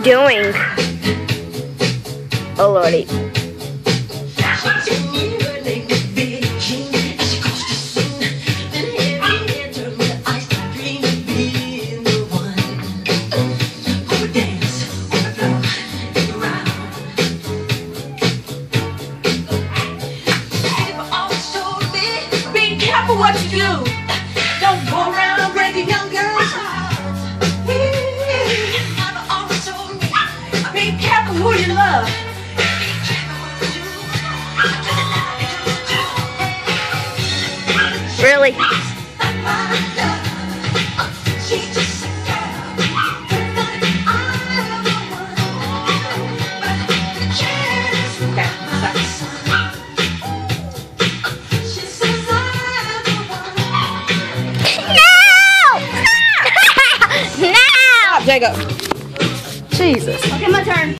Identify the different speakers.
Speaker 1: you doing? Oh lordy.
Speaker 2: What you do? Don't go around breaking young girls' hearts. Be careful who you love.
Speaker 1: Really?
Speaker 2: Jacob.
Speaker 1: Jesus.
Speaker 2: Okay, my turn.